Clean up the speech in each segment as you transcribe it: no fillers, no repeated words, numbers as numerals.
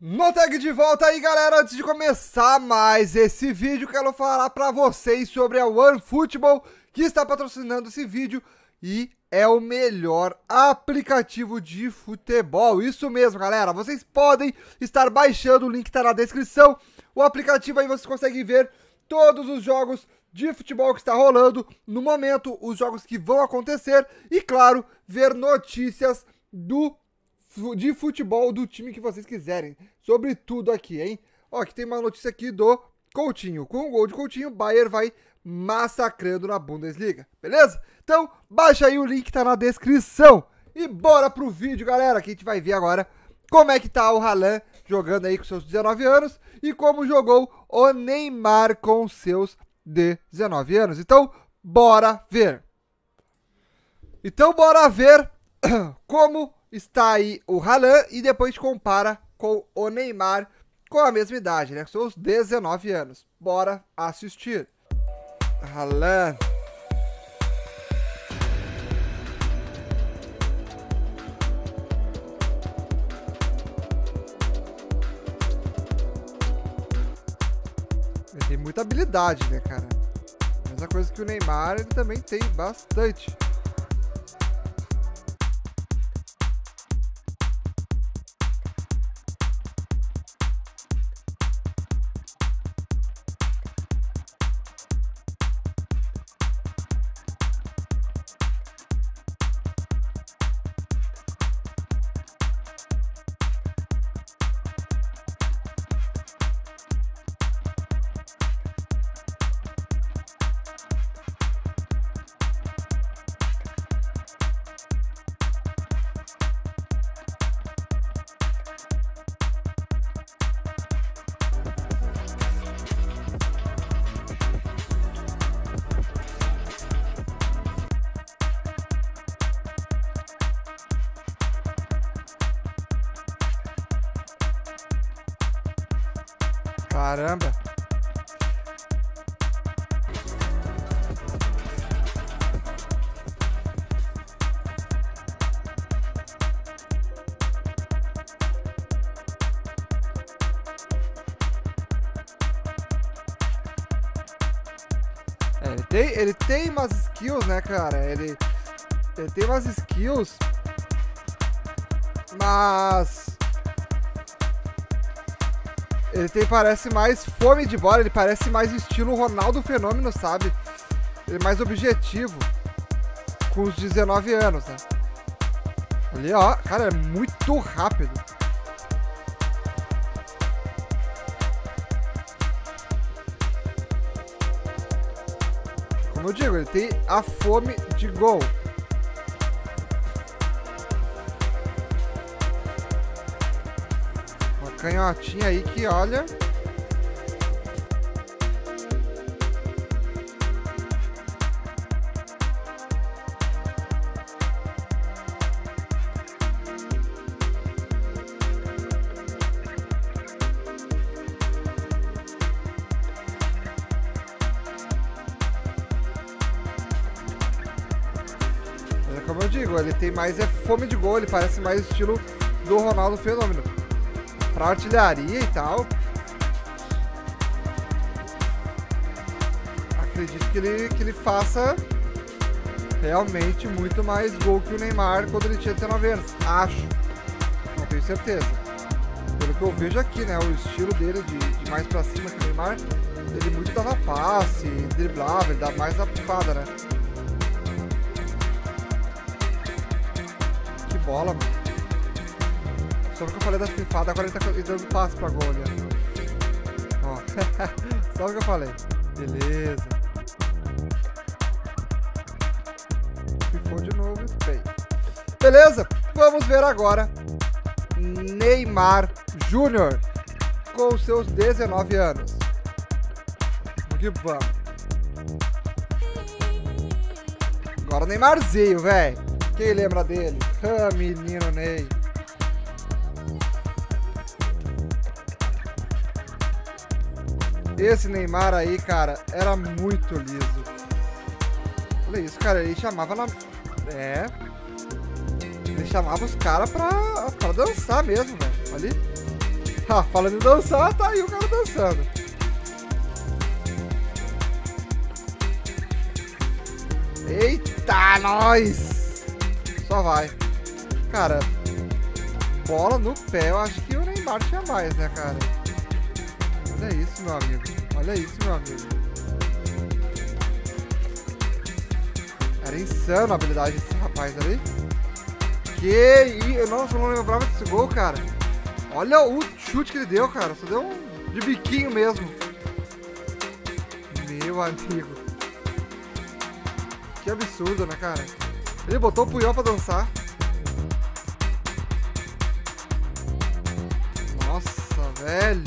Noteg de volta aí, galera. Antes de começar mais esse vídeo, quero falar pra vocês sobre a OneFootball, que está patrocinando esse vídeo e é o melhor aplicativo de futebol. Isso mesmo, galera. Vocês podem estar baixando, o link tá na descrição. O aplicativo aí você consegue ver todos os jogos de futebol que está rolando no momento, os jogos que vão acontecer e, claro, ver notícias de futebol do time que vocês quiserem. Sobre tudo aqui, hein? Ó, aqui tem uma notícia aqui do Coutinho. Com o gol de Coutinho, o Bayern vai massacrando na Bundesliga, beleza? Então, baixa aí, o link tá na descrição. E bora pro vídeo, galera, que a gente vai ver agora como é que tá o Haaland jogando aí com seus 19 anos e como jogou o Neymar com seus 19 anos. Então, bora ver. Então, bora ver como está aí o Haaland e depois a gente compara com o Neymar com a mesma idade, né? Com seus 19 anos. Bora assistir. Haaland. Ele tem muita habilidade, né, cara? Mesma coisa que o Neymar, ele também tem bastante. Caramba. Ele tem umas skills, né, cara? Ele tem umas skills, mas ele parece mais fome de bola, ele parece mais estilo Ronaldo Fenômeno, sabe? Ele é mais objetivo com os 19 anos, né? Ali, ó, cara, é muito rápido. Como eu digo, ele tem a fome de gol. Canhotinha aí que olha. Como eu digo, ele tem mais fome de gol, ele parece mais estilo do Ronaldo Fenômeno. Pra artilharia e tal. Acredito que ele faça realmente muito mais gol que o Neymar quando ele tinha 19 anos. Acho. Não tenho certeza. Pelo que eu vejo aqui, né? O estilo dele de mais pra cima que o Neymar, ele muito dava passe, driblava, ele dá mais na pifada, né? Que bola, mano. Só que eu falei das pifadas, agora ele tá dando passe pra gol, né? Ó, só o que eu falei. Beleza. Pifou de novo, bem. Beleza, vamos ver agora Neymar Júnior com seus 19 anos. Aqui vamos. Agora o Neymarzinho, velho. Quem lembra dele? Ah, menino Ney. Esse Neymar aí, cara, era muito liso. Olha isso, cara, ele chamava na... Ele chamava os caras pra dançar mesmo, velho. Ali. Ah, falando em dançar, tá aí o cara dançando. Eita, nós! Só vai. Cara, bola no pé, eu acho que o Neymar tinha mais, né, cara? Olha isso, meu amigo. Olha isso, meu amigo. Era insano a habilidade desse rapaz ali. Nossa, eu não lembrava desse gol, cara. Olha o chute que ele deu, cara. Só deu um de biquinho mesmo. Meu amigo. Que absurdo, né, cara? Ele botou o Puyol pra dançar. Nossa, velho.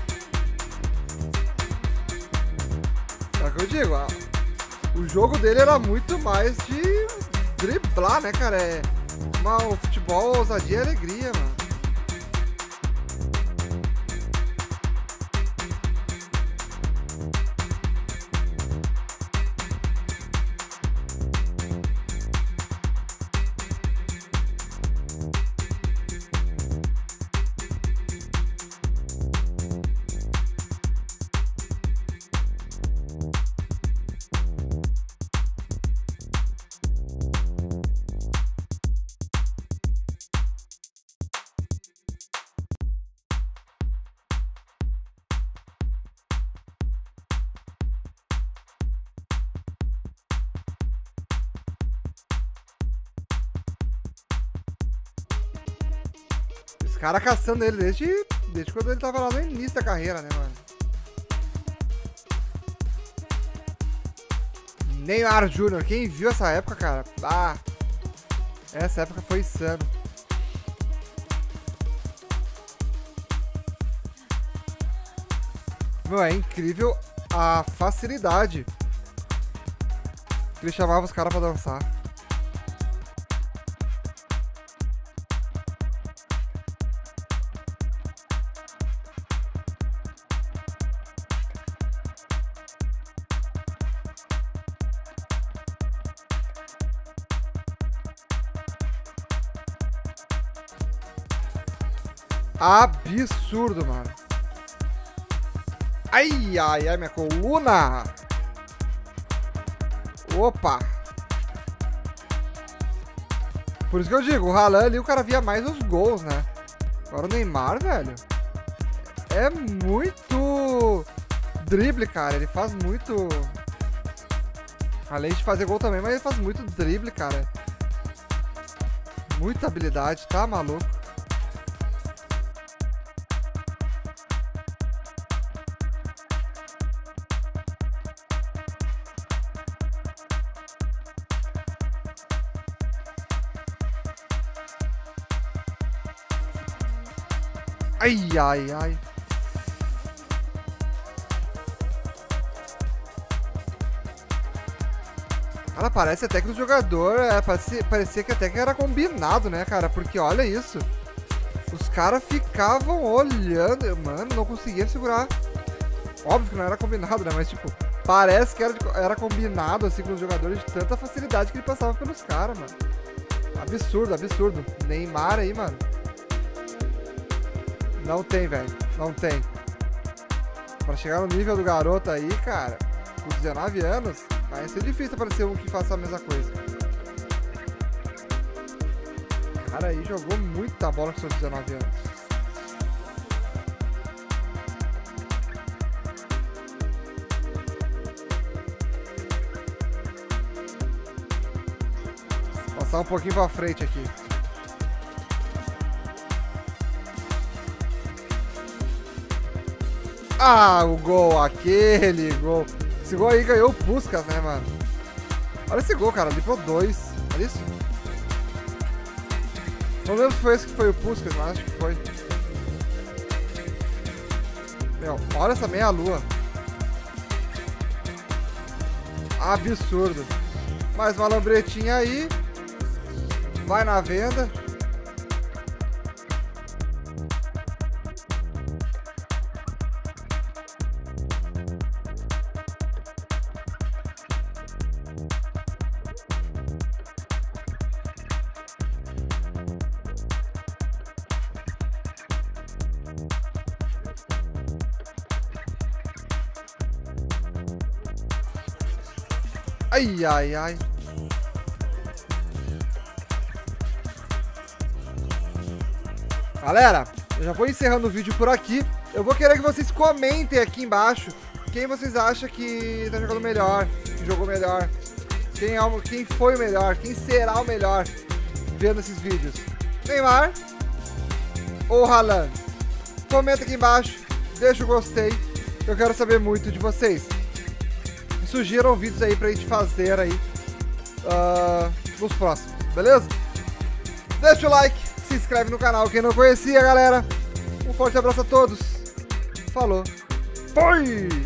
É o que eu digo, o jogo dele era muito mais de driblar, né, cara? O futebol, ousadia e alegria, mano. Os caras caçando ele desde quando ele tava lá no início da carreira, né, mano? Neymar Jr., quem viu essa época, cara? Ah, essa época foi insano. Meu, é incrível a facilidade que ele chamava os caras pra dançar. Absurdo, mano. Ai, ai, ai, minha coluna. Opa. Por isso que eu digo, o Haaland ali, o cara via mais os gols, né? Agora o Neymar, velho, é muito drible, cara. Ele faz muito... Além de fazer gol também, mas ele faz muito drible, cara. Muita habilidade, tá maluco? Ai, ai, ai. Cara, parece até que o jogador... parecia que até que era combinado, né, cara? Porque olha isso. Os caras ficavam olhando. Mano, não conseguia segurar. Óbvio que não era combinado, né? Mas, tipo, parece que era combinado, assim, com os jogadores de tanta facilidade que ele passava pelos caras, mano. Absurdo, absurdo. Neymar aí, mano. Não tem, velho. Não tem. Pra chegar no nível do garoto aí, cara, com 19 anos, vai ser difícil aparecer um que faça a mesma coisa. O cara aí jogou muita bola com seus 19 anos. Passar um pouquinho pra frente aqui. Ah, o gol, aquele gol. Esse gol aí ganhou o Puskás, né, mano? Olha esse gol, cara, limpou 2. Olha isso. Não lembro se foi esse que foi o Puskás, mas acho que foi. Meu, olha essa meia-lua. Absurdo. Mais uma lambretinha aí. Vai na venda. Ai, ai, ai. Galera, eu já vou encerrando o vídeo por aqui. Eu vou querer que vocês comentem aqui embaixo quem vocês acham que tá jogando melhor, que jogou melhor. Quem foi o melhor, quem será o melhor vendo esses vídeos. Neymar ou Haaland? Comenta aqui embaixo, deixa o gostei. Eu quero saber muito de vocês. Me sugiram vídeos aí pra gente fazer aí nos próximos, beleza? Deixa o like, se inscreve no canal quem não conhecia, galera. Um forte abraço a todos. Falou. Foi!